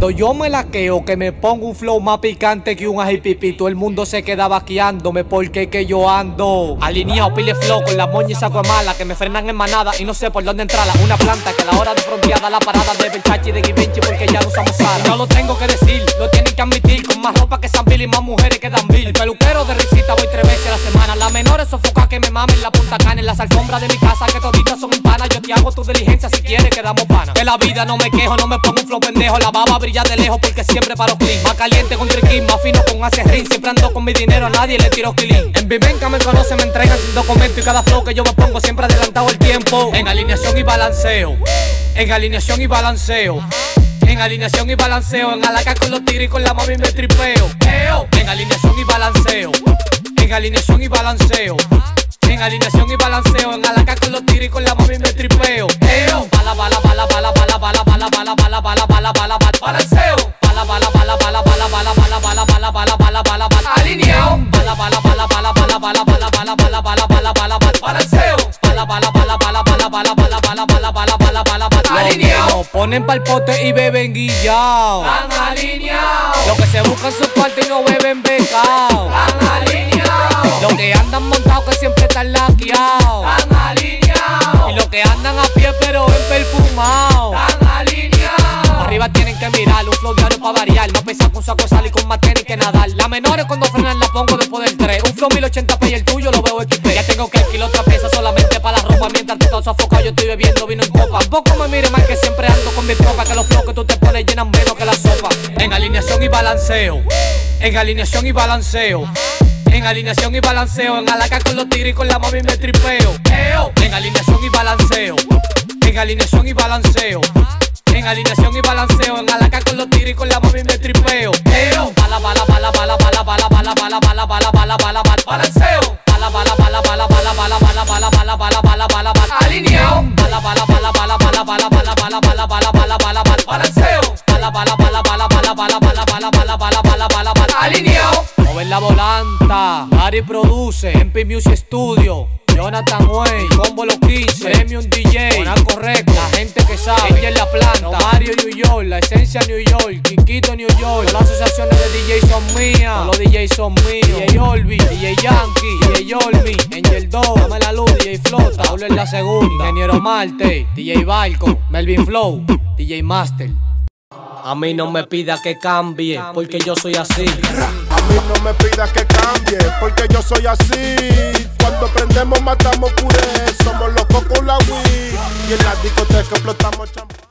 Cuando yo me laqueo, que me pongo un flow más picante que un ají pipí, todo el mundo se queda vaqueándome porque que yo ando alineado, pile flow con las moñas y saco mala que me frenan en manada y no sé por dónde entrarla. Una planta que a la hora de fronteada la parada de Versace y de Givenchy porque ya no usamos Zara. No lo tengo que decir, lo tienen que admitir, con más ropa que Sambil y más mujeres que Danville. El peluquero de risita voy 3 veces a la semana. La menor es sofoca que me mamen la Punta Cana. En las alfombras de mi casa que toditas son panas. Yo te hago tu diligencia si quieres que damos pana. De la vida no me quejo, no me pongo un flow pendejo. La baba brilla de lejos porque siempre paro clean. Más caliente con triquín, más fino con acerrín. Siempre ando con mi dinero, a nadie le tiro kilín. En Vivenca me conocen, me entregan sin documento. Y cada flow que yo me pongo siempre adelantado el tiempo. En alineación y balanceo, en alineación y balanceo, en alineación y balanceo. En Alaca con los tigres y con la mami me tripeo. En alineación y balanceo, en alineación y balanceo, en alineación y balanceo. En Alaca con los tigres y con la mami me tripeo. Bala, bala, bala, bala, bala, bala, bala, bala, bala, bala, bala, bala, balanceo. Bala, bala, bala, bala, bala, bala, bala, bala, bala, bala, bala, bala, bala, alineado. Bala, bala, bala, bala, bala, bala, bala, bala, bala, bala, bala, bala, bala, balanceo. Bala, bala, bala, bala, bala, bala, bala, bala, bala, bala, bala, bala, bala, alineado. Ponen pa'l pote y beben guillao. Van alineados. Los que se buscan su parte y no beben becao. Van alineados. Los que andan montados que siempre están laqueados. Van alineados. Y los que andan a pie pero en perfumado. Van alineados. Arriba tienen que mirar, un flow diario pa' variar. No pesar con saco de sal y con más tenis que nadar. Las menores cuando frenan la pongo después del 3. Un flow 1080p y el tuyo lo veo XP. Ya tengo que alquilar otra pieza solamente para la ropa. Mientras tú estás sofocado yo estoy bebiendo vino en copa. Poco me mire mal que siempre ando con mi tropa. Que los flows que tú te pones llenan menos que la sopa. En alineación y balanceo, en alineación y balanceo, en alineación y balanceo. En Alaca con los tigres y con la mami me tripeo. En alineación y balanceo, en alineación y balanceo, en alineación y balanceo. En Alaca con los tigres y con la mami me tripeo. Bala, bala, bala, bala, bala, bala, bala, bala, bala, bala, bala, bala, bala, balanceo. Bala, bala, bala, bala, bala, bala, bala, bala, bala, bala, bala, bala, bala, alineado. Bala, bala, bala, bala, bala, bala, bala, bala, bala, bala, bala, bala, bala, balanceo. Bala, bala, bala, bala, bala, bala, bala, bala, bala, bala, bala, bala, bala, alineado. Mover la volanta, Ari produce, MP Music Studio, Jonathan Way, Combo los 15, Premium DJ, Juan Correcto, la gente que sabe, ella es la planta, Mario New York, la esencia New York, Quiquito New York, las asociaciones de DJ son mías, todos los DJs son míos, DJ Olvi, DJ Yankee, DJ Olmi, Angel Dog, Dame la Luz, DJ Flota, Pablo en la segunda, Ingeniero Marte, DJ Balco, Melvin Flow, DJ Master. A mí no me pida que cambie, porque yo soy así. A mí no me pidas que cambie, porque yo soy así. Cuando prendemos matamos puré, somos locos con la Wii. Y en la discoteca explotamos champán.